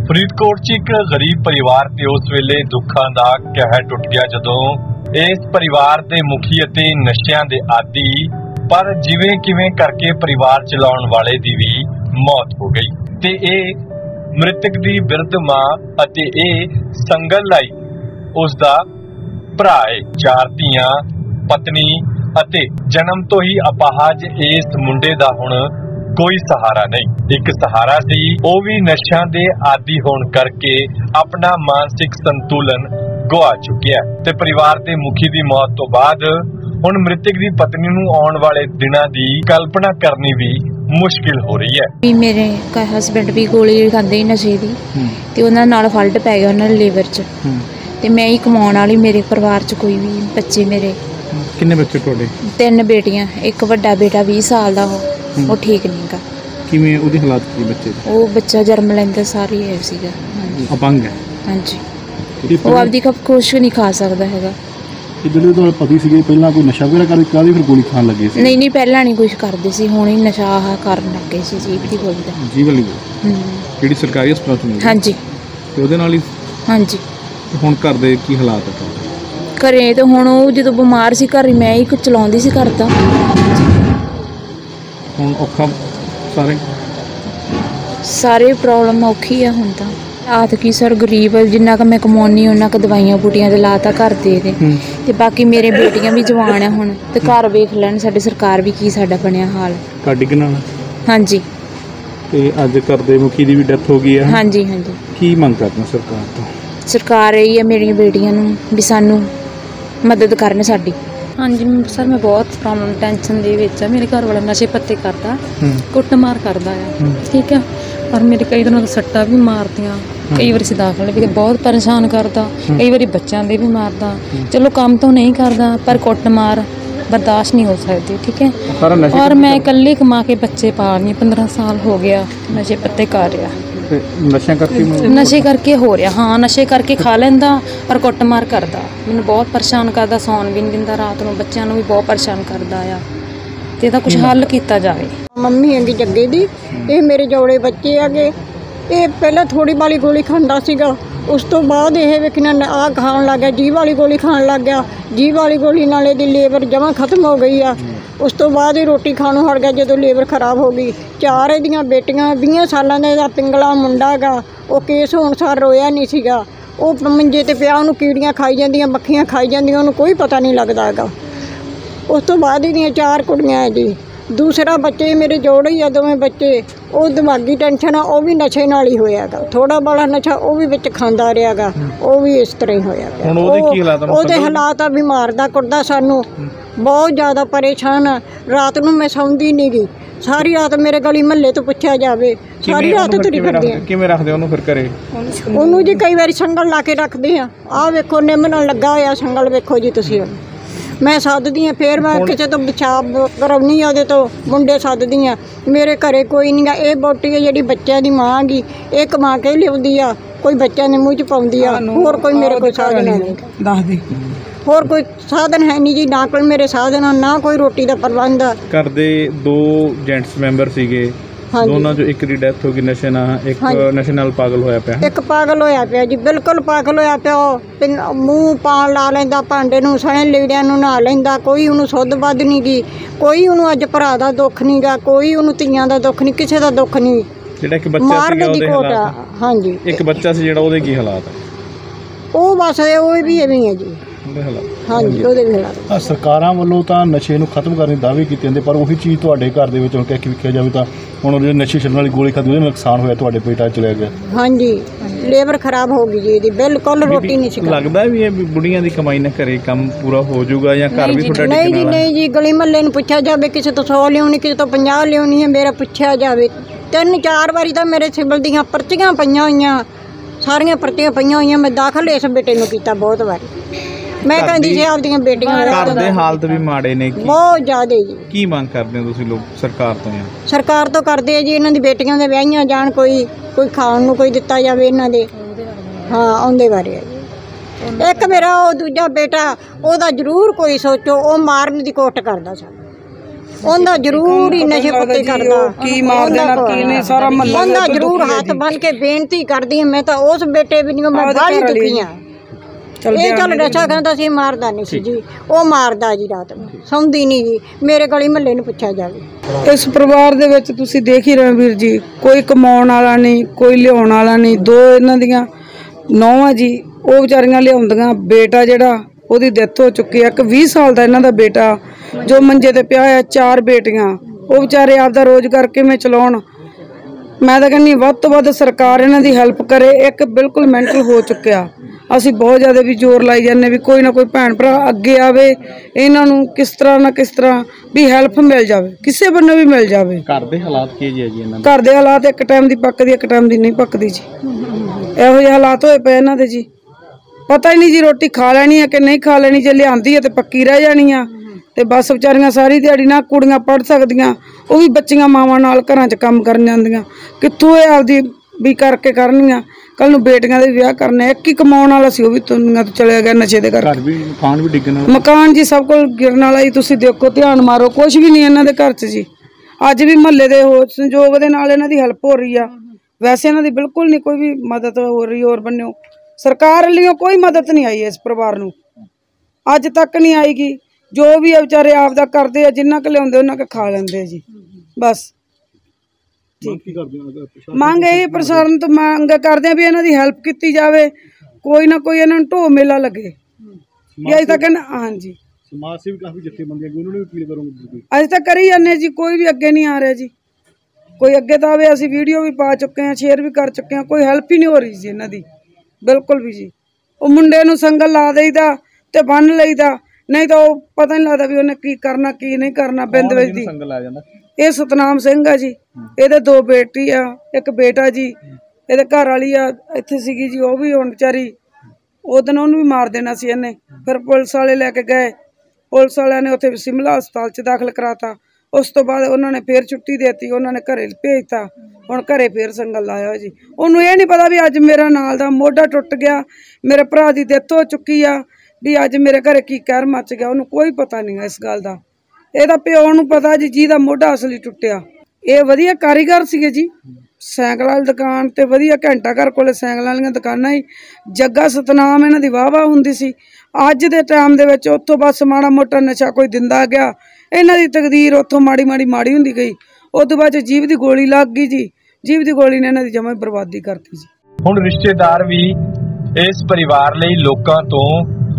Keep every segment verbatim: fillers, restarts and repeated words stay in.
फरीदकोट च एक गरीब परिवार ते उस वेले दुखा दा कहर टुट गया जदों इस परिवार दे मुखी अते नशियां दे आदी पर जिवें किवें करके परिवार चलाउण वाले दी भी मौत हो गई ते ए मृतक दी बिरध मां अते ए संगल लाई उस दा भरा है। चार धीआं पत्नी अते जन्म तो ही अपाहज इस मुंडे दा हुण कोई सहारा नहीं। एक सहारा सी वो भी नशा दे आदि होने करके अपना मानसिक संतुलन गुआ चुकिया ते परिवार के मुखी की मौत तो बाद हुण मृतक की पत्नी नूं आउण वाले दिनां दी कल्पना करनी भी मुश्किल हो रही है। मेरे हसबैंड भी गोली खांदे नशे दी ते उन्हां नाल फल्ट पै गया उन्हां दे लीवर च ते मैं ही कमाउण वाली, मेरे परिवार च कोई भी बच्चे मेरे किन्ने बच्चे तुहाडे? तीन बेटियां, एक वड्डा बेटा बीस साल दा हो वो ठीक नहीं गा। किवें ओहदी हालात की बच्चे दी? वो बच्चा जन्म लैंदा सारी है सीगा अपंग है। हां जी वो आपदी कप कुछ नहीं खा सकदा हैगा। ते जेहड़े तुहाडे पति सीगे पहला कोई नशा वगैरह करदे कादी फिर गोली खान लगे सी? नहीं नहीं पहला नहीं कुछ करदे सी, हुण ही नशा आह करन लगे सी। जीभ दी गोली दा जीभ वाली हम्म जेहड़ी सरकारी हस्पताल च? हां जी ते ओहदे नाल ही हां जी। ते हुण घर दे की हालात है? घरे तो हुण वो जदों बीमार सी घर मैं ही चलाउंदी सी घर दा। हुण औखा सारे सारे प्रॉब्लम औखी है हुण तां। हाथ की सर गरीब जिन्ना क मैं कमाउनी उन्ना क दवाइयां बूटियां ते लाता घर दे दे ते बाकी मेरे बेटियां भी जवान है हुण ते घर वेख लैण साडी सरकार भी की साडा बनिया हाल। काडी किना? हां जी ते अज घर दे मुखी दी भी डेथ हो गई है। हां जी हां जी। की मंग करना सरकार तो? सरकार यही है मेरी बेटियां नूं भी सानू मदद करन साडी। हाँ जी सर मैं बहुत प्रॉब्लम टेंशन दे विच है। मेरे घर वाला नशे पत्ते करता, कुटमार करता है, ठीक है, पर मेरे कई दिनों तो सट्टा भी मारदियां, कई बार दाखल भी बहुत परेशान करता, कई बार बच्चों दे भी मारदा। चलो काम तो नहीं करता पर कुटमार बर्दाश्त नहीं हो सकती, ठीक है। और मैं इकल्ली कमा के बच्चे पाल रही, पंद्रह साल हो गया नशे पत्ते कर रहा। नशे करके नशे करके हो रहा। हाँ नशे करके खा लेंदा पर कुटमार करदा, मैनूं बहुत परेशान करदा, सौन भी नहीं दिंदा रात नूं, बच्चों भी बहुत परेशान करदा आ ते इहदा कुछ हल किया जाए। मम्मी हैगी जग्गे दी, ये मेरे जोड़े बच्चे हैगे। ये पहले थोड़ी वाली गोली खांदा सीगा, उस तो बाद ये वेखना आ खाण लग गया, जीभ वाली गोली खाण लग गया। जीभ वाली गोली नाल इहदी लीवर जमा खत्म हो गई आ। उस तो बाद ही रोटी खाणों हट गया जदों लीवर खराब हो गई। चार इहदियां बेटियां बीस सालां दा इहदा पिंगला मुंडा गा, वो केस होण सार रोया नहीं सीगा। वो मंजे ते पिया, उहनूं कीड़ियां खाई जांदियां, मक्खियां खाई जांदियां, उहनूं कोई पता नहीं लगदा हैगा। उस तो बाद इहदियां चार कुड़ियां है जी। दूसरा बच्चे मेरे जोड़े ही आ दोवें बच्चे, वो दिमागी टेंशन आ, वो भी नशे नाल ही होयागा। थोड़ा बड़ा नशा वो भी विच खांदा रहियागा, वो भी इस तरह ही होया। ओहदे हालात आ, भी मारदा कुटदा सानू, बहुत ज़्यादा परेशान आ। रात नूं मैं सौंदी नहीं गई, सारी रात मेरे गली महल्ले तो पुछया जावे, सारी रात तुरी फिरदी आ। किवें रखदे ओनू फिर घरे? ओनू जी कई बार संगल ला के रखदे आ। आ वेखो निम नाल लगा होया संगल, वेखो जी तुसीं। मैं सददी हाँ, फिर मैं किसी तो बचाव करवानी है, तो मुंडे सददी हाँ। मेरे घरे कोई नहीं गा। ये बोटी है जी बच्चों की माँ गी, ये कमा के लियाउंदी आ, कोई बच्चों ने मूँह च पाउंदी आ। होर कोई मेरे कोई साधन है नहीं, होर कोई साधन है नहीं जी, ना कोई मेरे साधन, ना कोई रोटी का प्रबंध। घर दे दो जेंट्स मैंबर सीगे, दोनों जो एक दी डेथ हो गई नशे नाल, एक नशे नाल पागल होया पिया। एक पागल होया पिया जी, बिल्कुल पागल होया पिया। मूँह पान ला लैंदा, भांडे नूं सणे लीड़ियां नूं नहा लैंदा, कोई उहनूं सुध बद नहीं गी, कोई उहनूं अज भरा दा दुख नहीं गा, कोई उहनूं धीआं दा दुख नहीं, किसी दा दुख नहीं। जेहड़ा एक बच्चा सीगा ओहदे हालात? हाँ जी एक बच्चा सी जेहड़ा ओहदे की हालात है? ਉਹ बस ਉਹ भी ਐਵੇਂ ਹੈ जी। हाँ जी ਉਹਦੇ ਵੀ ਹਾਲਾਤ। ਸਰਕਾਰਾਂ ਵੱਲੋਂ ਤਾਂ ਨਸ਼ੇ ਨੂੰ ਖਤਮ ਕਰਨ ਦੇ ਦਾਅਵੇ ਕੀਤੇ ਜਾਂਦੇ, ਪਰ ਉਹੀ ਚੀਜ਼ ਤੁਹਾਡੇ ਘਰ ਦੇ ਵਿੱਚ ਹੁਣ ਕਹਿ ਕੇ ਵੇਖਿਆ ਜਾਵੇ ਤਾਂ ਹੁਣ ਜਿਹੜੇ ਨਸ਼ੇ ਛੱਡਣ ਵਾਲੀ ਗੋਲੀ ਖਾਦੀ ਉਹਦੇ ਨਾਲ ਨੁਕਸਾਨ ਹੋਇਆ, ਤੁਹਾਡੇ ਪੇਟਾਂ ਚਲਿਆ ਗਿਆ। हाँ जी ਲੀਵਰ ਖਰਾਬ ਹੋ ਗਈ ਜੀ ਇਹਦੀ, ਬਿਲਕੁਲ ਰੋਟੀ ਨਹੀਂ ਸੀ। ਲੱਗਦਾ ਵੀ ਇਹ ਬੁੜੀਆਂ ਦੀ ਕਮਾਈ ਨਾਲ ਘਰੇ ਕੰਮ ਪੂਰਾ ਹੋ ਜਾਊਗਾ ਜਾਂ ਘਰ ਵੀ ਤੁਹਾਡਾ ਨਹੀਂ ਜੀ ਨਹੀਂ ਜੀ, ਗਲੀ ਮਹੱਲੇ ਨੂੰ ਪੁੱਛਿਆ ਜਾਵੇ, ਕਿਸੇ ਤੋਂ ਸੌ ਲਿਆਉਣੀ, ਕਿਸੇ ਤੋਂ ਪੰਜਾਹ ਲਿਆਉਣੀ ਹੈ, ਮੇਰਾ ਪੁੱਛਿਆ ਜਾਵੇ। ਤਿੰਨ ਚਾਰ ਵਾਰੀ ਤਾਂ ਮੇਰੇ ਸਿਵਲ ਦੀਆਂ ਪਰਚੀਆਂ ਪਈਆਂ ਹੋਈਆਂ, ਸਾਰੀਆਂ ਪਰਚੀਆਂ ਪਈਆਂ ਹੋਈਆਂ। ਮੈਂ ਦਾਖਲ ਇਸ ਬੇਟੇ ਨੂੰ ਕੀਤਾ ਬਹੁਤ ਵਾਰੀ। ਮੈਂ ਕਹਿੰਦੀ ਸੀ ਆਪਦੀਆਂ ਬੇਟੀਆਂ ਘਰ ਦੇ ਹਾਲਤ ਵੀ ਮਾੜੇ ਨੇ, ਬਹੁਤ ਜ਼ਿਆਦਾ ਜੀ। ਕੀ ਮੰਗ ਕਰਦੇ ਹੋ ਤੁਸੀਂ ਲੋਕ ਸਰਕਾਰ ਤੋਂ? ਸਰਕਾਰ ਤੋਂ ਕਰਦੇ ਆ ਜੀ, ਇਹਨਾਂ ਦੀ ਬੇਟੀਆਂ ਦੇ ਵਿਆਹੀਆਂ ਜਾਣ, ਕੋਈ ਕੋਈ ਖਾਣ ਨੂੰ ਕੋਈ ਦਿੱਤਾ ਜਾਵੇ ਇਹਨਾਂ ਦੇ। ਹਾਂ ਆਉਂਦੇ ਬਾਰੇ ਹੈ ਜੀ। ਇੱਕ ਮੇਰਾ ਉਹ ਦੂਜਾ ਬੇਟਾ, ਉਹਦਾ ਜ਼ਰੂਰ ਕੋਈ ਸੋਚੋ, ਉਹ ਮਾਰਨ ਦੀ ਕੋਸ਼ਿਸ਼ ਕਰਦਾ ਸਾਨੂੰ। ਉਹਦਾ ਜ਼ਰੂਰ ਹੀ ਨਸ਼ੇ ਪੱਤੇ ਕਰਦਾ ਕੀ ਮਾਰ ਦੇਣਾ ਕੀ ਨਹੀਂ ਸਾਰਾ ਮਹੱਲਾ ਉਹਦਾ ਜ਼ਰੂਰ ਹੱਥ ਬੰਨ ਕੇ ਬੇਨਤੀ ਕਰਦੀ ਹਾਂ। ਮੈਂ ਤਾਂ ਉਸ ਬੇਟੇ ਵੀ ਨਹੀਂ, ਮੈਂ ਬਾਹਲੀ ਦੁਖੀ ਹਾਂ। ਇਹ ਚੱਲ ਨਸ਼ਾ ਖਾਂਦਾ ਸੀ, ਮਾਰਦਾ ਨਹੀਂ ਸੀ ਜੀ, ਉਹ ਮਾਰਦਾ ਜੀ, ਰਾਤ ਨੂੰ ਸੌਂਦੀ ਨਹੀਂ ਜੀ। ਮੇਰੇ ਗਲੀ ਮਹੱਲੇ ਨੂੰ ਪੁੱਛਿਆ ਜਾਵੇ। ਇਸ ਪਰਿਵਾਰ ਦੇ ਵਿੱਚ ਤੁਸੀਂ ਦੇਖ ਹੀ ਰਹੇ ਵੀਰ ਜੀ, ਕੋਈ ਕਮਾਉਣ ਵਾਲਾ ਨਹੀਂ, ਕੋਈ ਲਿਆਉਣ ਵਾਲਾ ਨਹੀਂ। ਦੋ ਇਹਨਾਂ ਦੀਆਂ ਨੌਵਾਂ ਜੀ, ਉਹ ਵਿਚਾਰੀਆਂ ਲਿਆਉਂਦੀਆਂ। ਬੇਟਾ ਜਿਹੜਾ ਉਹਦੀ ਡੈਥ ਹੋ ਚੁੱਕੀ ਹੈ। ਇੱਕ ਵੀਹ ਸਾਲ ਦਾ ਇਹਨਾਂ ਦਾ ਬੇਟਾ ਜੋ ਮੰਜੇ ਤੇ ਪਿਆ ਹੈ। ਚਾਰ ਬੇਟੀਆਂ, ਉਹ ਵਿਚਾਰੇ ਆਪਦਾ ਰੋਜ਼ਗਾਰ ਕਿਵੇਂ ਚਲਾਉਣ। ਮੈਂ ਤਾਂ ਕਹਿੰਦੀ ਵੱਧ ਤੋਂ ਵੱਧ ਸਰਕਾਰ ਇਹਨਾਂ ਦੀ ਹੈਲਪ ਕਰੇ। ਇੱਕ ਬਿਲਕੁਲ ਮੈਂਟਲ ਹੋ ਚੁੱਕਿਆ। ਅਸੀਂ ਬਹੁਤ ਜ਼ਿਆਦਾ ਵੀ ਜ਼ੋਰ ਲਾਈ ਜਾਂਦੇ ਵੀ ਕੋਈ ਨਾ ਕੋਈ ਭੈਣ ਭਰਾ ਅੱਗੇ ਆਵੇ, ਇਹਨਾਂ ਨੂੰ ਕਿਸ ਤਰ੍ਹਾਂ ਨਾ ਕਿਸ ਤਰ੍ਹਾਂ ਵੀ ਹੈਲਪ ਮਿਲ ਜਾਵੇ, ਕਿਸੇ ਬੰਨੋਂ ਵੀ ਮਿਲ ਜਾਵੇ। ਘਰ ਦੇ ਹਾਲਾਤ ਕੀ ਜੀ ਜੀ ਇਹਨਾਂ ਦੇ? ਘਰ ਦੇ ਹਾਲਾਤ ਇੱਕ ਟਾਈਮ ਦੀ ਪੱਕਦੀ, ਇੱਕ ਟਾਈਮ ਦੀ ਨਹੀਂ ਪੱਕਦੀ ਜੀ। ਇਹੋ ਜਿਹੇ ਹਾਲਾਤ ਹੋਏ ਪਏ ਇਹਨਾਂ ਦੇ ਜੀ। ਪਤਾ ਹੀ ਨਹੀਂ ਜੀ ਰੋਟੀ ਖਾ ਲੈਣੀ ਹੈ ਕਿ ਨਹੀਂ ਖਾ ਲੈਣੀ। ਜੇ ਲਿਆਂਦੀ ਹੈ ਤੇ ਪੱਕੀ ਰਹਿ ਜਾਣੀ ਆ। ਤੇ ਬਸ ਵਿਚਾਰੀਆਂ ਸਾਰੀ ਦਿਹਾੜੀ ਨਾ ਕੁੜੀਆਂ ਪੜ੍ਹ ਸਕਦੀਆਂ, ਉਹ ਵੀ ਬੱਚੀਆਂ ਮਾਵਾਂ ਨਾਲ ਘਰਾਂ 'ਚ ਕੰਮ ਕਰਨ ਜਾਂਦੀਆਂ। ਕਿੱਥੋਂ ਇਹ ਆਪਦੀ ਵੀ ਕਰਕੇ ਕਰਨੀਆਂ। ਕੱਲ ਨੂੰ ਬੇਟੀਆਂ ਦੇ ਵਿਆਹ ਕਰਨੇ। ਇੱਕ ਹੀ ਕਮਾਉਣ ਵਾਲਾ ਸੀ, ਉਹ ਵੀ ਦੁਨੀਆ ਤੋਂ ਚਲਿਆ ਗਿਆ ਨਸ਼ੇ ਦੇ ਕਰਕੇ। ਘਰ ਵੀ ਮਕਾਨ ਵੀ ਡਿੱਗਣ ਵਾਲਾ, ਮਕਾਨ ਜੀ ਸਭ ਕੋਲ ਗਿਰਨ ਵਾਲਾ ਹੀ। ਤੁਸੀਂ ਦੇਖੋ, ਧਿਆਨ ਮਾਰੋ, ਕੁਝ ਵੀ ਨਹੀਂ ਇਹਨਾਂ ਦੇ ਘਰ 'ਚ ਜੀ। ਅੱਜ ਵੀ ਮਹੱਲੇ ਦੇ ਹੋਰ ਸੰਯੋਗ ਦੇ ਨਾਲ ਇਹਨਾਂ ਦੀ ਹੈਲਪ ਹੋ ਰਹੀ ਆ। ਵੈਸੇ ਇਹਨਾਂ ਦੀ ਬਿਲਕੁਲ ਨਹੀਂ ਕੋਈ ਵੀ ਮਦਦ ਹੋ ਰਹੀ। ਹੋਰ ਬੰਨਿਓ ਸਰਕਾਰ ਵੱਲੋਂ ਕੋਈ ਮਦਦ ਨਹੀਂ ਆਈ ਇਸ ਪਰਿਵਾਰ ਨੂੰ, ਅੱਜ ਤੱਕ ਨਹੀਂ ਆਏਗੀ। ਜੋ ਵੀ ਆ ਵਿਚਾਰੇ ਆਪਦਾ ਕਰਦੇ ਆ, ਜਿੰਨਾ ਕੁ ਲਿਆਉਂਦੇ ਉਹਨਾਂ ਕੁ ਖਾ ਲੈਂਦੇ ਜੀ। ਬਸ ਮੰਗ ਇਹ ਪ੍ਰਸ਼ਾਸਨ ਤੋਂ ਮੰਗ ਕਰਦੇ ਆ ਵੀ ਇਹਨਾਂ ਦੀ ਹੈਲਪ ਕੀਤੀ ਜਾਵੇ। ਕੋਈ ਨਾ ਕੋਈ ਇਹਨਾਂ ਨੂੰ ਢੋ ਮੇਲਾ ਲੱਗੇ। ਅਜੇ ਤੱਕ ਹਾਂਜੀ ਸਮਾਜ ਸੇਵੀ ਕਾਫੀ ਜਥੇਬੰਦੀਆਂ ਉਹਨਾਂ ਨੂੰ ਵੀ ਅਪੀਲ ਕਰੂੰਗੀ। ਅਜੇ ਤੱਕ ਕਰੀ ਜਾਂਦੇ ਜੀ, ਕੋਈ ਵੀ ਅੱਗੇ ਨਹੀਂ ਆ ਰਿਹਾ ਜੀ। ਕੋਈ ਅੱਗੇ ਤਾਂ ਆਵੇ। ਅਸੀਂ ਵੀਡੀਓ ਵੀ ਪਾ ਚੁੱਕੇ ਹਾਂ, ਸ਼ੇਅਰ ਵੀ ਕਰ ਚੁੱਕੇ ਹਾਂ। ਕੋਈ ਹੈਲਪ ਹੀ ਨਹੀਂ ਹੋ ਰਹੀ ਜੀ ਇਹਨਾਂ ਦੀ ਬਿਲਕੁਲ ਵੀ ਜੀ। ਉਹ ਮੁੰਡੇ ਨੂੰ ਸੰਗਲ ਲਾ ਦੇਈਦਾ ਤੇ ਬੰਨ ਲਈਦਾ, ਨਹੀਂ ਤਾਂ ਉਹ ਪਤਾ ਨਹੀਂ ਲੱਗਦਾ ਵੀ ਉਹਨੇ ਕੀ ਕਰਨਾ ਕੀ ਨਹੀਂ ਕਰਨਾ। ਬਿੰਦ ਵਿੱਚ ਦੀ ਇਹ ਸਤਨਾਮ ਸਿੰਘ ਆ ਜੀ। ਇਹਦੇ ਦੋ ਬੇਟੀ ਆ, ਇੱਕ ਬੇਟਾ ਜੀ। ਇਹਦੇ ਘਰ ਵਾਲੀ ਆ ਇੱਥੇ ਸੀਗੀ ਜੀ, ਉਹ ਵੀ ਹੁਣ ਵਿਚਾਰੀ ਉਹ ਦਿਨ ਉਹਨੂੰ ਵੀ ਮਾਰ ਦੇਣਾ ਸੀ ਇਹਨੇ। ਫਿਰ ਪੁਲਿਸ ਵਾਲੇ ਲੈ ਕੇ ਗਏ, ਪੁਲਿਸ ਵਾਲਿਆਂ ਨੇ ਉੱਥੇ ਸਿਮਲਾ ਹਸਪਤਾਲ 'ਚ ਦਾਖਲ ਕਰਾਤਾ। ਉਸ ਤੋਂ ਬਾਅਦ ਉਹਨਾਂ ਨੇ ਫੇਰ ਛੁੱਟੀ ਦੇਤੀ, ਉਹਨਾਂ ਨੇ ਘਰੇ ਭੇਜਤਾ। ਹੁਣ ਘਰੇ ਫੇਰ ਸੰਗਲ ਲਾਇਆ ਜੀ। ਉਹਨੂੰ ਇਹ ਨਹੀਂ ਪਤਾ ਵੀ ਅੱਜ ਮੇਰਾ ਨਾਲ ਦਾ ਮੋਢਾ ਟੁੱਟ ਗਿਆ, ਮੇਰੇ ਭਰਾ ਦੀ ਡੈਥ ਹੋ ਚੁੱਕੀ ਆ, ਵੀ ਅੱਜ ਮੇਰੇ ਘਰੇ ਕੀ ਕਹਿਰ ਮੱਚ ਗਿਆ। ਉਹਨੂੰ ਕੋਈ ਪਤਾ ਨਹੀਂ ਇਸ ਗੱਲ ਦਾ। ਇਹਦਾ ਪਿਓ ਨੂੰ ਪਤਾ ਜੀ, ਜਿਹਦਾ ਮੋਢਾ ਅਸਲੀ ਟੁੱਟਿਆ। ਇਹ ਵਧੀਆ ਕਾਰੀਗਰ ਸੀਗੇ ਜੀ, ਸਾਈਕਲ ਵਾਲੀ ਦੁਕਾਨ ਤੇ ਵਧੀਆ ਘੰਟਾ ਘਰ ਕੋਲੇ ਸਾਈਕਲਾਂ ਵਾਲੀਆਂ ਦੁਕਾਨਾਂ ਹੀ। ਜੱਗਾ ਸਤਨਾਮ ਇਹਨਾਂ ਦੀ ਵਾਹ ਵਾਹ ਹੁੰਦੀ ਸੀ। ਅੱਜ ਦੇ ਟਾਈਮ ਦੇ ਵਿੱਚ ਉੱਥੋਂ ਬਸ ਮਾੜਾ ਮੋਟਾ ਨਸ਼ਾ ਕੋਈ ਦਿੰਦਾ ਗਿਆ। ਇਹਨਾਂ ਦੀ ਤਕਦੀਰ ਉੱਥੋਂ ਮਾੜੀ ਮਾੜੀ ਮਾੜੀ ਹੁੰਦੀ ਗਈ। ਉਸ ਤੋਂ ਬਾਅਦ ਜੀਭ ਦੀ ਗੋਲੀ ਲੱਗ ਗਈ ਜੀ। ਜੀਭ ਦੀ ਗੋਲੀ ਨੇ ਇਹਨਾਂ ਦੀ ਜਮਾਂ ਹੀ ਬਰਬਾਦੀ ਕਰਤੀ ਜੀ। ਹੁਣ ਰਿਸ਼ਤੇਦਾਰ ਵੀ ਇਸ ਪਰਿਵਾਰ ਲਈ ਲੋਕਾਂ ਤੋਂ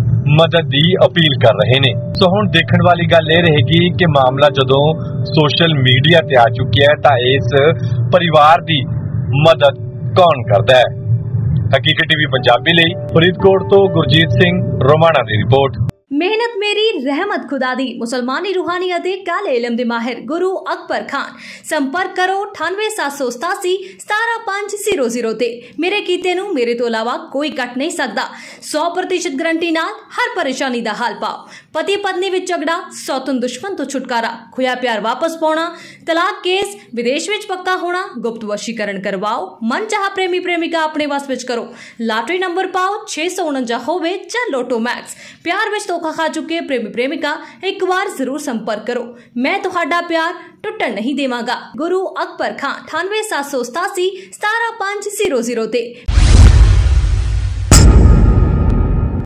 ਮਦਦ ਦੀ ਅਪੀਲ ਕਰ ਰਹੇ ਨੇ। ਸੋ ਹੁਣ ਦੇਖਣ ਵਾਲੀ ਗੱਲ ਇਹ ਰਹੇਗੀ ਕਿ ਮਾਮਲਾ ਜਦੋਂ ਸੋਸ਼ਲ ਮੀਡੀਆ ਤੇ ਆ ਚੁੱਕਿਆ ਹੈ ਤਾਂ ਇਸ ਪਰਿਵਾਰ ਦੀ ਮਦਦ ਕੌਣ ਕਰਦਾ ਹੈ। ਹਕੀਕਤ ਟੀਵੀ ਪੰਜਾਬੀ ਲਈ ਫਰੀਦਕੋਟ ਤੋਂ ਗੁਰਜੀਤ ਸਿੰਘ ਰੋਮਾਣਾ ਦੀ ਰਿਪੋर्ट। ਮਿਹਨਤ ਮੇਰੀ ਰਹਿਮਤ ਖੁਦਾ ਦੀ ਮੁਸਲਮਾਨੀ ਰੂਹਾਨੀ ਅਤੇ ਕਾਲੇ ਇਲਮ ਦੇ ਮਾਹਿਰ ਗੁਰੂ ਅਕਬਰ ਖਾਨ। ਸੰਪਰਕ ਕਰੋ ਅਠਾਨਵੇਂ ਸੱਤ ਸੌ ਸਤਾਸੀ ਸਤਾਰਾਂ ਪੰਜ ਜ਼ੀਰੋ ਜ਼ੀਰੋ ਤੇ। ਮੇਰੇ ਕੀਤੇ ਨੂੰ ਮੇਰੇ ਤੋਂ ਇਲਾਵਾ ਕੋਈ ਕੱਟ ਨਹੀਂ ਸਕਦਾ। ਸੌ ਪ੍ਰਤੀਸ਼ਤ ਗਰੰਟੀ ਨਾਲ ਹਰ ਪਰੇਸ਼ਾਨੀ ਦਾ ਹੱਲ ਪਾਓ। ਪਤੀ ਪਤਨੀ ਵਿੱਚ ਝਗੜਾ, ਸੌਤਨ ਦੁਸ਼ਮਣ ਤੋਂ ਛੁਟਕਾਰਾ, ਖੋਇਆ ਪਿਆਰ ਵਾਪਸ ਪਾਉਣਾ, ਤਲਾਕ ਕੇਸ, ਵਿਦੇਸ਼ ਵਿੱਚ ਪੱਕਾ ਹੋਣਾ, ਗੁਪਤ ਵਸ਼ੀਕਰਨ ਕਰਵਾਓ, ਮਨ ਚਾਹ ਪ੍ਰੇਮੀ ਪ੍ਰੇਮਿਕਾ ਆਪਣੇ ਵਸ ਵਿੱਚ ਕਰੋ, ਲਾਟਰੀ ਨੰਬਰ ਪਾਓ ਛੇ ਸੌ ਉਨੰਜਾ ਹੋਵੇ ਜਾਂ ਲੋਟੋ ਮੈਕਸ। ਪਿਆਰ ਵਿੱਚ ਧੋਖਾ ਖਾ ਚੁੱਕੇ ਪ੍ਰੇਮੀ ਪ੍ਰੇਮਿਕਾ ਇੱਕ ਵਾਰ ਜ਼ਰੂਰ ਸੰਪਰਕ ਕਰੋ। ਮੈਂ ਤੁਹਾਡਾ ਪਿਆਰ ਟੁੱਟਣ ਨਹੀਂ ਦੇਵਾਂਗਾ। ਗੁਰੂ ਅਕਬਰ ਖਾਨ ਅਠਾਨਵੇਂ ਸੱਤ ਸੌ ਸਤਾਸੀ ਸਤਾਰਾਂ ਪੰਜ ਜ਼ੀਰੋ ਜ਼ੀਰੋ ਤੇ।